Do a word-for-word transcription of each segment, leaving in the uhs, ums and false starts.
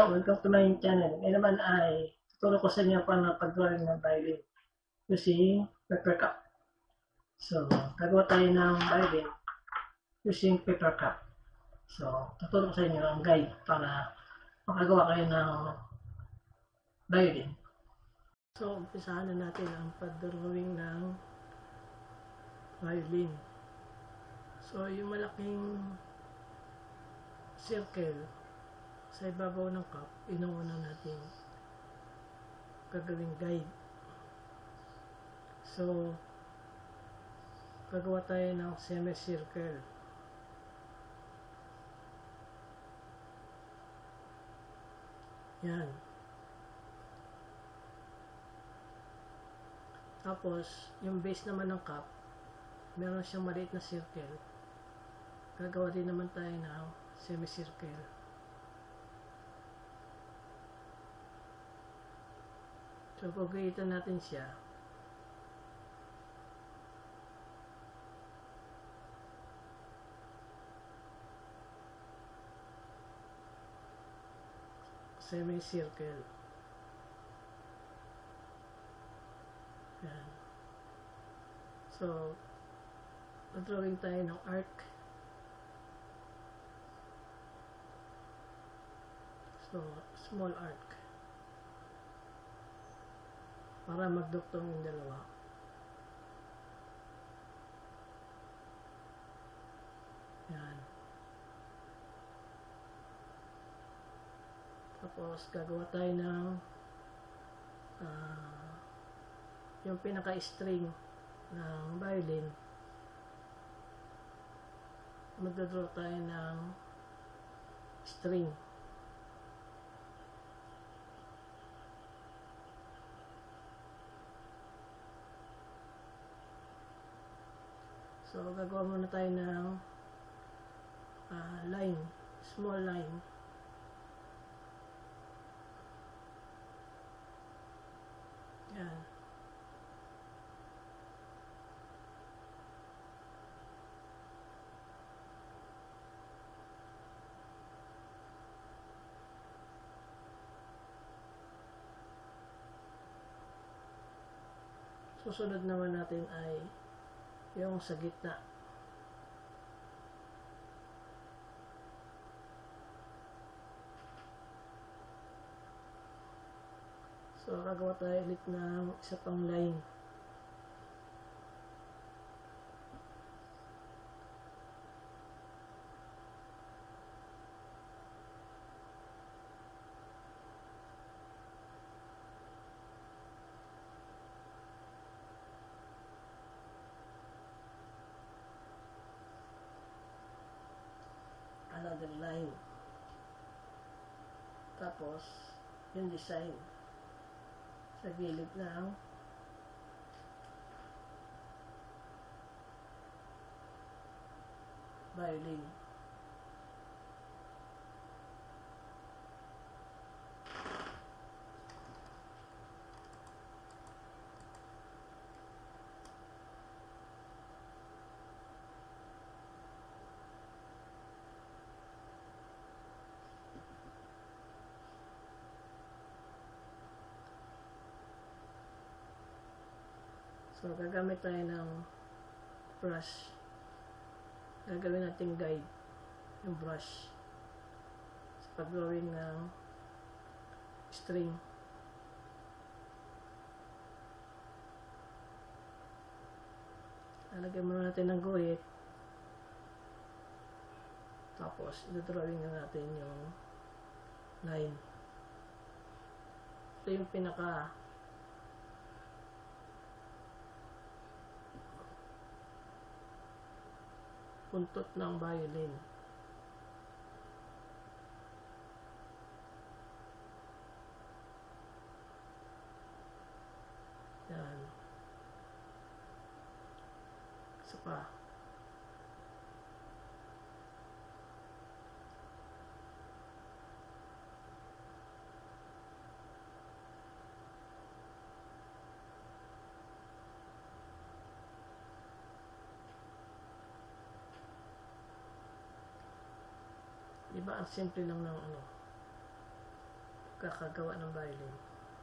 po, welcome to my channel. Ngayon naman ay tuturo ko sa inyo paano pag-drawing ng violin using paper cup. So, gagawa tayo ng violin using paper cup. So, tuturo ko sa inyo ang guide para makagawa kayo ng violin. So, umpisahan na natin ang pag-drawing ng violin. So, yung malaking circle sa ibabaw ng cup, inuuna natin gagawing guide. So, gagawa tayo ng semicircle. Yan. Tapos, yung base naman ng cup, meron siyang maliit na circle. Gagawa din naman tayo ng semicircle. So, pagkaitan natin siya. Semicircle. Yan. So, drawing tayo ng arc. So, small arc. Para magduktong yung dalawa. Yan. Tapos, gagawa tayo ng uh, yung pinaka-string ng violin. Magdodraw tayo ng string. So, gagawa muna tayo ng uh, line, small line. Yan. Susunod naman natin ay yung sa gitna. So, gagawa tayo ulit ng isa pang line. Another line. Tapos, yung design sa gilid ng violin. So, gagamit tayo ng brush. Gagawin natin guide yung brush sa pag-drawing ng string. Lalagyan muna natin ng guhit. Tapos, i-drawing na natin yung line. Ito yung pinaka puntot ng violin. Yan. Isa pa. Diba, ang simple lang ng ano. kakagawa ng violin.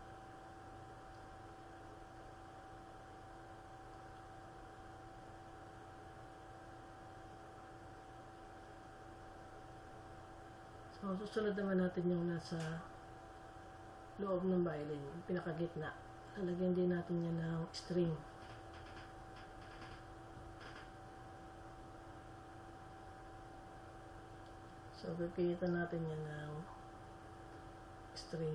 So, susunod naman natin yung nasa loob ng violin, yung pinakagitna. Lalagyan din natin yan ng string. So, pipilitan natin yan ng string.